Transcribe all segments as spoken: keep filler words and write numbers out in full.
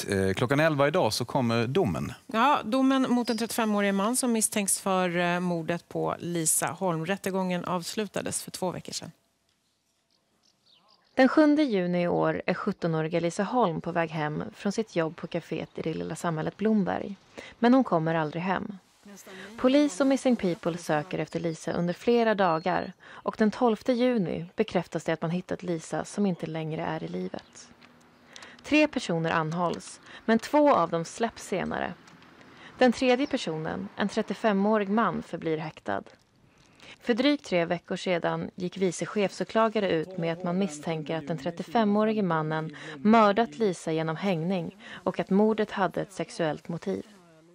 Eh, klockan elva idag så kommer domen. Ja, domen mot en trettiofemårig man som misstänks för eh, mordet på Lisa Holm. Rättegången avslutades för två veckor sedan. Den sjunde juni i år är sjuttonåriga Lisa Holm på väg hem från sitt jobb på kaféet i det lilla samhället Blomberg. Men hon kommer aldrig hem. Polis och Missing People söker efter Lisa under flera dagar och den tolfte juni bekräftas det att man hittat Lisa som inte längre är i livet. Tre personer anhålls, men två av dem släpps senare. Den tredje personen, en trettiofemårig man, förblir häktad. För drygt tre veckor sedan gick vice chefsåklagare ut med att man misstänker att den trettiofemårige mannen mördat Lisa genom hängning och att mordet hade ett sexuellt motiv.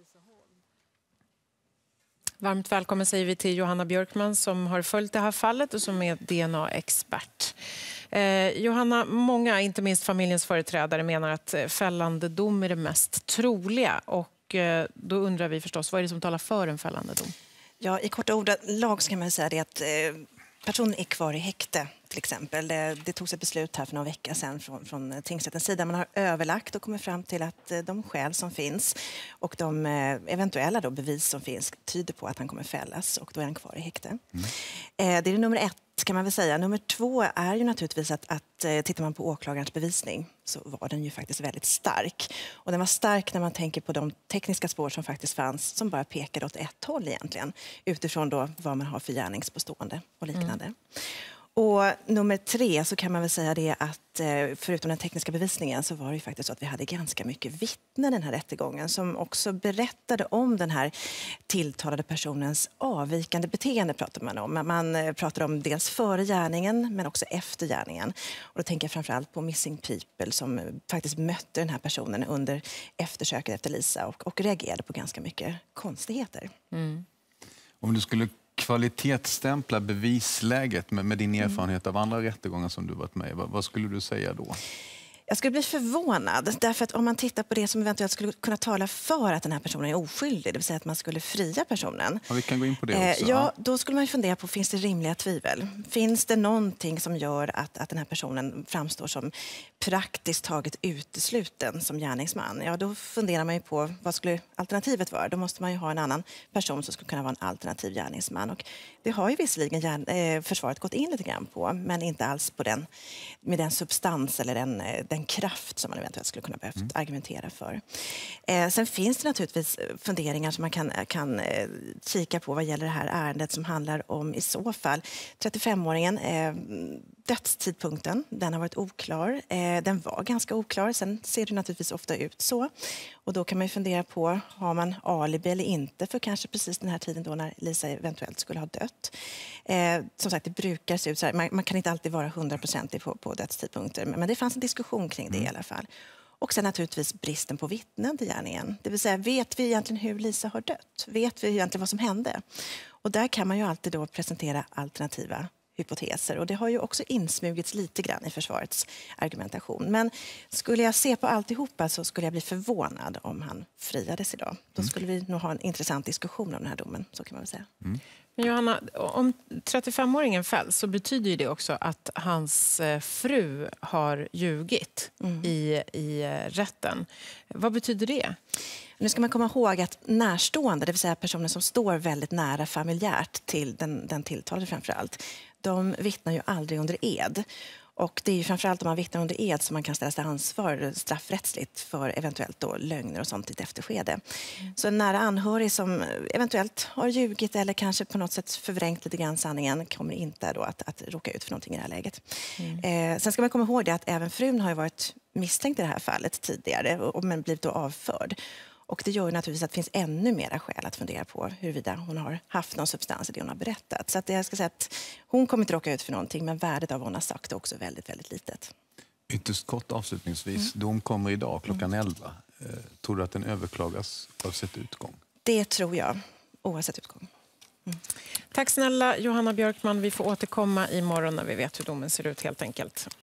Varmt välkommen säger vi till Johanna Björkman som har följt det här fallet och som är D N A-expert. Eh, Johanna, många, inte minst familjens företrädare, menar att fällande dom är det mest troliga. Och eh, då undrar vi förstås, vad är det som talar för en fällande dom? Ja, i korta ordalag ska man säga det att eh, personen är kvar i häkte till exempel. Det, det togs ett beslut här för några veckor sedan från, från tingsrättens sida. Man har överlagt och kommit fram till att eh, de skäl som finns och de eh, eventuella då bevis som finns tyder på att han kommer fällas och då är han kvar i häkte. Mm. Eh, det är nummer ett kan man väl säga. Nummer två är ju naturligtvis att, att eh, tittar man på åklagarens bevisning så var den ju faktiskt väldigt stark. Och den var stark när man tänker på de tekniska spår som faktiskt fanns som bara pekade åt ett håll egentligen utifrån då vad man har för gärningspåstående och liknande. Mm. Och nummer tre så kan man väl säga det att eh, förutom den tekniska bevisningen så var det ju faktiskt så att vi hade ganska mycket vittnen i den här rättegången som också berättade om den här tilltalade personens avvikande beteende pratar man om. Man eh, pratar om dels före gärningen men också efter gärningen. Och då tänker jag framförallt på Missing People som eh, faktiskt mötte den här personen under eftersöket efter Lisa och, och reagerade på ganska mycket konstigheter. Mm. Om du skulle kvalitetsstämpla bevisläget med, med din erfarenhet av andra rättegångar som du varit med i, vad, vad skulle du säga då? Jag skulle bli förvånad därför att om man tittar på det som eventuellt skulle kunna tala för att den här personen är oskyldig, det vill säga att man skulle fria personen. Ja, vi kan gå in på det också. Eh, ja, då skulle man ju fundera på, finns det rimliga tvivel? Finns det någonting som gör att, att den här personen framstår som praktiskt taget utesluten som gärningsman? Ja, då funderar man ju på vad skulle alternativet vara? Då måste man ju ha en annan person som skulle kunna vara en alternativ gärningsman. Och det har ju visserligen gärn, eh, försvaret gått in lite grann på, men inte alls på den, med den substans eller den, den kraft som man eventuellt skulle kunna behövt mm. argumentera för. Eh, sen finns det naturligtvis funderingar som man kan, kan eh, kika på vad gäller det här ärendet som handlar om i så fall trettiofemåringen. Eh, dödstidpunkten, den har varit oklar. Eh, den var ganska oklar, sen ser det naturligtvis ofta ut så. Och då kan man ju fundera på, har man alibi eller inte för kanske precis den här tiden då när Lisa eventuellt skulle ha dött. Eh, som sagt, det brukar se ut så här. Man, man kan inte alltid vara hundraprocentig på, på dödstidpunkter, men, men det fanns en diskussion kring det mm. i alla fall. Och sen naturligtvis bristen på vittnen till gärningen. Det vill säga, vet vi egentligen hur Lisa har dött? Vet vi egentligen vad som hände? Och där kan man ju alltid då presentera alternativa hypoteser. Och det har ju också insmugits lite grann i försvarets argumentation. Men skulle jag se på alltihopa så skulle jag bli förvånad om han friades idag. Då skulle vi nog ha en intressant diskussion om den här domen, så kan man väl säga. Mm. Men Johanna, om trettiofemåringen fälls så betyder ju det också att hans fru har ljugit mm. i, i rätten. Vad betyder det? Nu ska man komma ihåg att närstående, det vill säga personer som står väldigt nära familjärt till den, den tilltalade framförallt, de vittnar ju aldrig under ed. Och det är ju framförallt om man vittnar under ed som man kan ställas till ansvar straffrättsligt för eventuellt då lögner och sånt i ett efterskede. Mm. Så en nära anhörig som eventuellt har ljugit eller kanske på något sätt förvrängt lite grann sanningen kommer inte då att, att råka ut för någonting i det här läget. Mm. Eh, sen ska man komma ihåg det att även frun har ju varit misstänkt i det här fallet tidigare och men blivit då avförd. Och det gör ju naturligtvis att det finns ännu mera skäl att fundera på huruvida hon har haft någon substans i det hon har berättat. Så att jag ska säga att hon kommer inte råka ut för någonting, men värdet av vad hon har sagt är också väldigt, väldigt litet. Ytterst kort avslutningsvis, mm. dom kommer idag klockan mm. elva. Eh, tror du att den överklagas oavsett utgång? Det tror jag, oavsett utgång. Mm. Tack snälla Johanna Björkman, vi får återkomma imorgon när vi vet hur domen ser ut helt enkelt.